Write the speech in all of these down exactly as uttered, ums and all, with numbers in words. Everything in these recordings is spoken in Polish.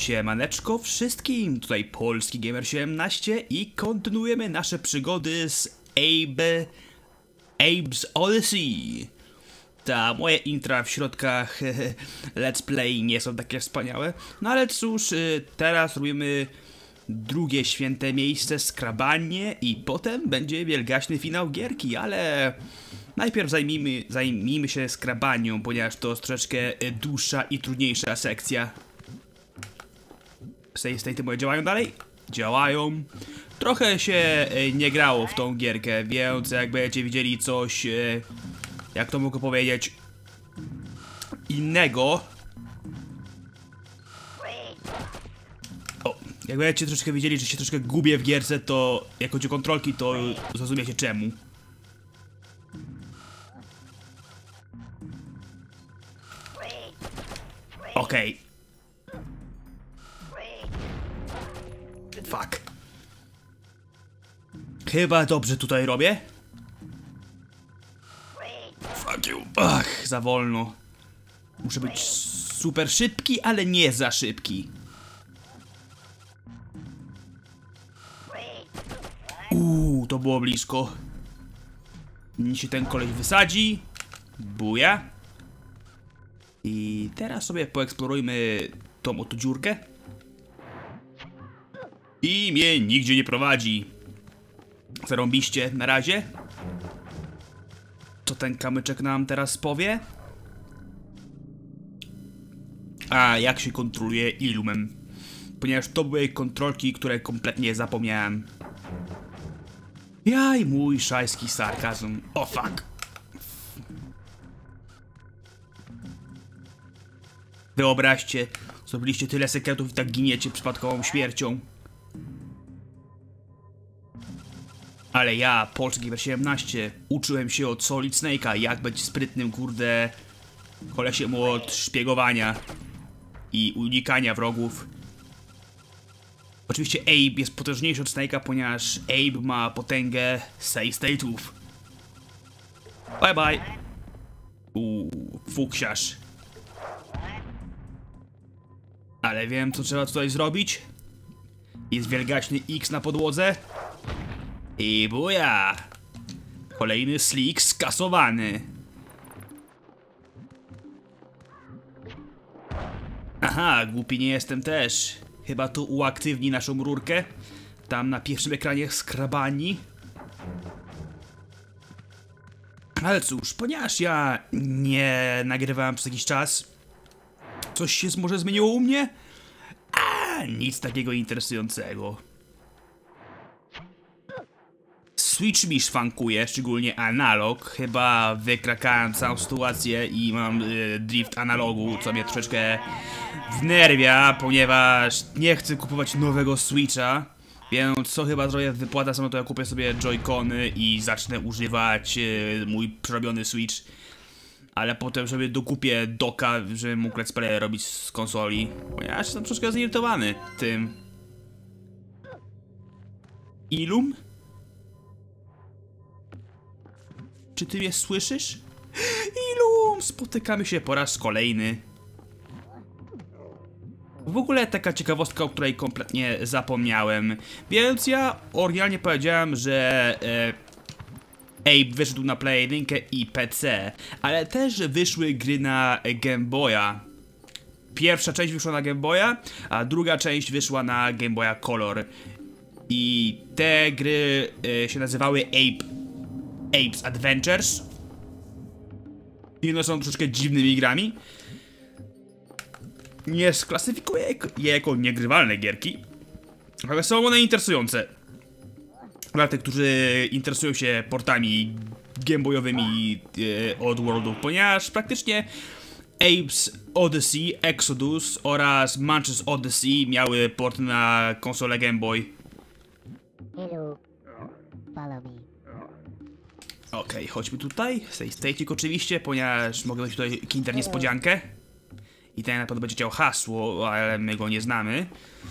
Siemaneczko wszystkim, tutaj Polski Gamer siedemnaście i kontynuujemy nasze przygody z Abe... Abe's Odyssey. Ta, moje intra w środkach let's play nie są takie wspaniałe, no ale cóż, teraz robimy drugie święte miejsce, skrabanie i potem będzie wielgaśny finał gierki, ale najpierw zajmijmy, zajmijmy się skrabanią, ponieważ to jest troszeczkę dłuższa i trudniejsza sekcja. Save state'y moje działają dalej? Działają. Trochę się nie grało w tą gierkę, więc jak będziecie widzieli coś, jak to mogę powiedzieć, innego. O, jak będziecie troszkę widzieli, że się troszkę gubię w gierce, to jak chodzi o kontrolki, to zrozumiecie czemu. Okej. Okay. Fuck. Chyba dobrze tutaj robię. Fuck you. Ach, za wolno. Muszę być super szybki, ale nie za szybki. Uuu, to było blisko. Nim się ten koleś wysadzi. Buja. I teraz sobie poeksplorujmy tą oto dziurkę. I mnie nigdzie nie prowadzi. Zarąbiście na razie. Co ten kamyczek nam teraz powie? A jak się kontroluje Illumem? Ponieważ to były kontrolki, które kompletnie zapomniałem. Jaj, mój szajski sarkazm. O fuck. Wyobraźcie, zrobiliście tyle sekretów i tak giniecie przypadkową śmiercią. Ale ja, Polski Gamer siedemnaście, uczyłem się od Solid Snake'a, jak być sprytnym, kurde, kolesiem od szpiegowania i unikania wrogów. Oczywiście Abe jest potężniejszy od Snake'a, ponieważ Abe ma potęgę save state'ów. Bye bye. Uuu, fuksiarz. Ale wiem, co trzeba tutaj zrobić. Jest wielgaśny X na podłodze. I buja! Kolejny slick skasowany. Aha, głupi nie jestem też. Chyba tu uaktywni naszą rurkę. Tam na pierwszym ekranie skrabani. Ale cóż, ponieważ ja nie nagrywałem przez jakiś czas, coś się może zmieniło u mnie? A nic takiego interesującego. Switch mi szwankuje, szczególnie analog. Chyba wykrakałem całą sytuację i mam y, drift analogu, co mnie troszeczkę wnerwia, ponieważ nie chcę kupować nowego Switcha. Więc co chyba zrobię, wypłata sama, to ja kupię sobie Joy-Cony i zacznę używać y, mój przerobiony Switch. Ale potem sobie dokupię doka, żebym mógł let's play robić z konsoli. Ponieważ jestem troszkę zirytowany tym. Illum? Czy ty mnie słyszysz? Illum! Spotykamy się po raz kolejny. W ogóle taka ciekawostka, o której kompletnie zapomniałem. Więc ja oryginalnie powiedziałem, że e, Abe wyszedł na Play jeden i P C, ale też wyszły gry na Game Boya. Pierwsza część wyszła na Game Boya, a druga część wyszła na Game Boya Color. I te gry e, się nazywały Abe Abe's Adventures. I one są troszeczkę dziwnymi grami. Nie sklasyfikuję je jako niegrywalne gierki, ale są one interesujące dla tych, którzy interesują się portami gameboyowymi e, od Worldów, ponieważ praktycznie Abe's Odyssey, Exodus oraz Munch's Odyssey miały port na konsolę Game Boy. Hello. Follow me. Okej, okay, chodźmy tutaj. Save state'ik oczywiście, ponieważ mogę dać tutaj kinder niespodziankę. I ten na pewno będzie chciał hasło, ale my go nie znamy.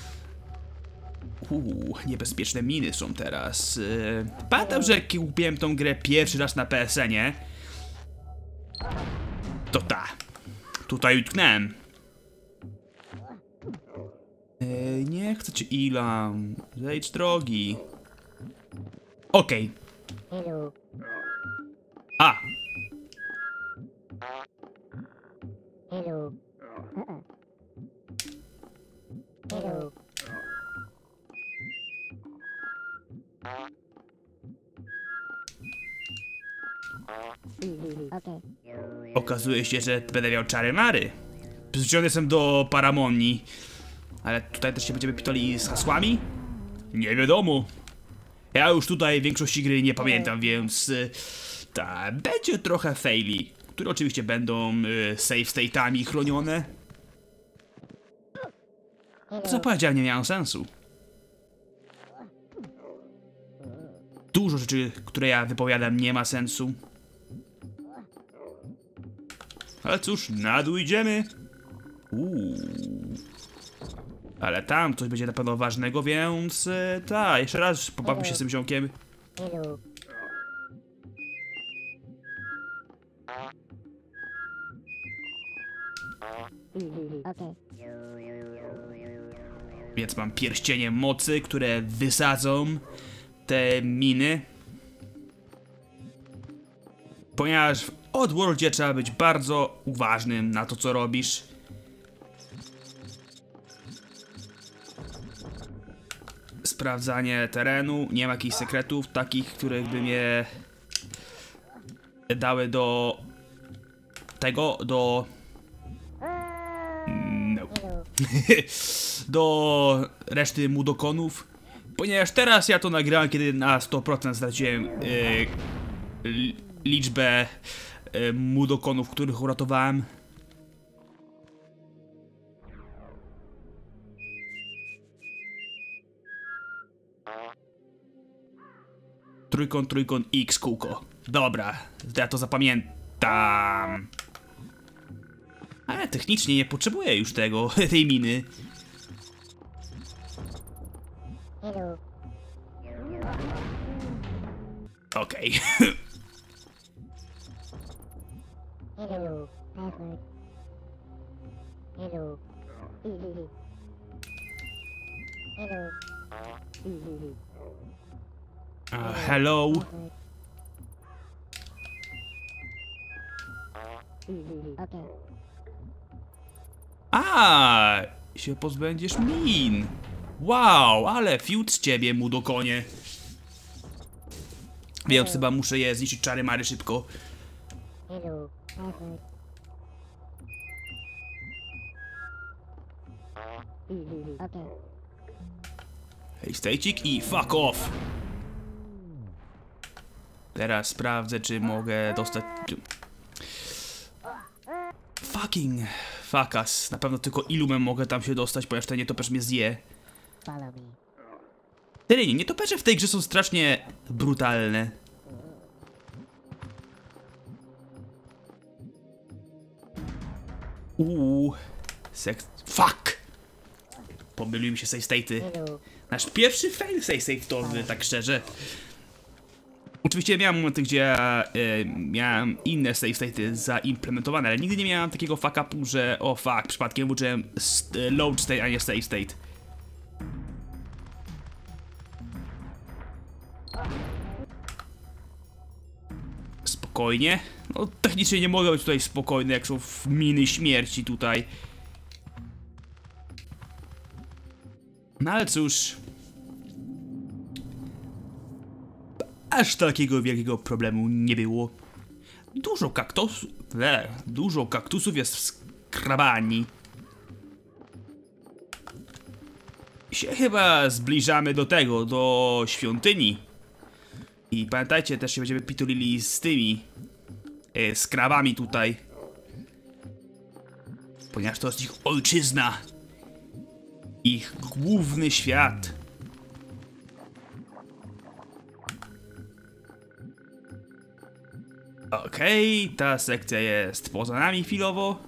Uuu, niebezpieczne miny są teraz. Yy, pamiętam, że kupiłem tą grę pierwszy raz na P S N-ie. To ta. Tutaj utknąłem. Ej, nie chcę cię, Ilam. Zejdź drogi. Okej. Hello. A! Hello. Uh-uh. Hello. Okay. Okazuje się, że będę miał czary mary. Przyzwyczajony jestem do paramonii. Ale tutaj też się będziemy pitoli z hasłami? Nie wiadomo. Ja już tutaj większości gry nie pamiętam, więc... y, Ta, będzie trochę faili, które oczywiście będą y, save state'ami chronione. Co powiedziałem, nie miało sensu. Dużo rzeczy, które ja wypowiadam, nie ma sensu. Ale cóż, na dół idziemy. Uuu. Ale tam coś będzie na pewno ważnego, więc... E, ta, jeszcze raz pobawmy się z tym ziomkiem. Hello. Okay. Więc mam pierścienie mocy, które wysadzą te miny. Ponieważ w Oddworldzie trzeba być bardzo uważnym na to, co robisz. Sprawdzanie terenu, nie ma jakichś sekretów takich, które by mnie dały do tego, do... No. do reszty mudokonów. Ponieważ teraz ja to nagrałem, kiedy na sto procent straciłem yy, liczbę yy, mudokonów, których uratowałem. Trójkąt, trójkąt, X, kółko. Dobra, ja to zapamiętam. Ale technicznie nie potrzebuję już tego, tej miny. Hello. Okej. Hello. Password. Hello. Hello. Uh, hello. Okay. A, się pozbędziesz min. Wow, ale fiut z ciebie, mudokonie. Więc chyba muszę je zniszczyć czary mary szybko. Hello. Password. Okay. Hej, stejcik i fuck off. Teraz sprawdzę, czy mogę dostać... Fucking... Fuck us. Na pewno tylko ilumem mogę tam się dostać, ponieważ ten nietoperz mnie zje. Follow me. Tyle, nietoperze w tej grze są strasznie brutalne. Uuu. Sek... Fuck! Pomyliły mi się save state'y. Hello. Nasz pierwszy fail save state'owy, tak szczerze. Oczywiście miałem momenty, gdzie ja, e, miałem inne save state'y zaimplementowane, ale nigdy nie miałem takiego fuck upu, że o fuck, przypadkiem włączyłem load state, a nie save state. Spokojnie. No technicznie nie mogę być tutaj spokojny, jak są w miny śmierci tutaj. No ale cóż... Aż takiego wielkiego problemu nie było. Dużo kaktusów... Le, dużo kaktusów jest w skrabani. Się chyba zbliżamy do tego, do świątyni. I pamiętajcie, też się będziemy pitulili z tymi... E, skrabami tutaj. Ponieważ to jest ich ojczyzna. Ich główny świat. Okej, okay, ta sekcja jest poza nami chwilowo.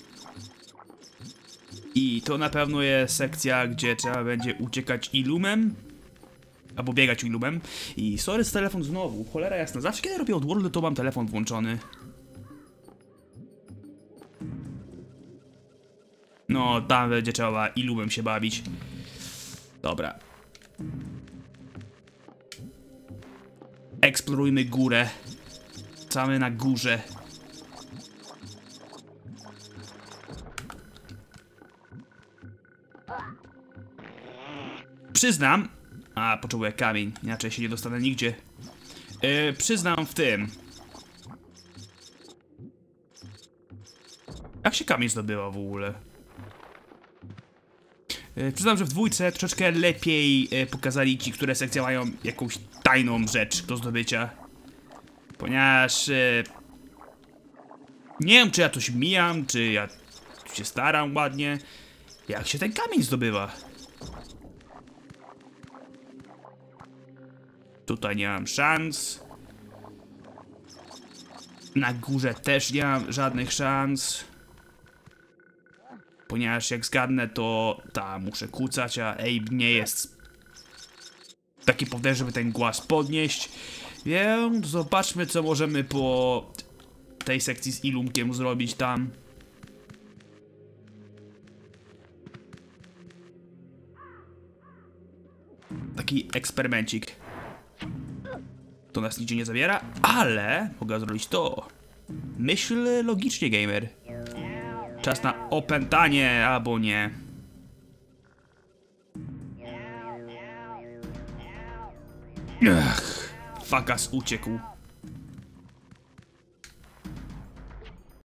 I to na pewno jest sekcja, gdzie trzeba będzie uciekać ilumem. Albo biegać ilumem. I sorry, z telefon znowu, cholera jasna. Zawsze kiedy robię Oddworld, to mam telefon włączony. No, tam będzie trzeba ilumem się bawić. Dobra. Eksplorujmy górę. Same na górze. Przyznam... A, potrzebuję kamień, inaczej się nie dostanę nigdzie. Yy, przyznam w tym... Jak się kamień zdobywa w ogóle? Yy, przyznam, że w dwójce troszeczkę lepiej yy, pokazali ci, które sekcje mają jakąś tajną rzecz do zdobycia. Ponieważ... Yy, nie wiem, czy ja coś mijam, czy ja się staram ładnie. Jak się ten kamień zdobywa? Tutaj nie mam szans. Na górze też nie mam żadnych szans. Ponieważ jak zgadnę, to ta muszę kucać, a Abe nie jest taki poder, żeby ten głaz podnieść. Więc zobaczmy, co możemy po tej sekcji z Ilumkiem zrobić tam. Taki eksperymencik. To nas nigdzie nie zabiera, ale mogę zrobić to. Myśl logicznie, gamer. Czas na opętanie, albo nie. Ach, fakas uciekł.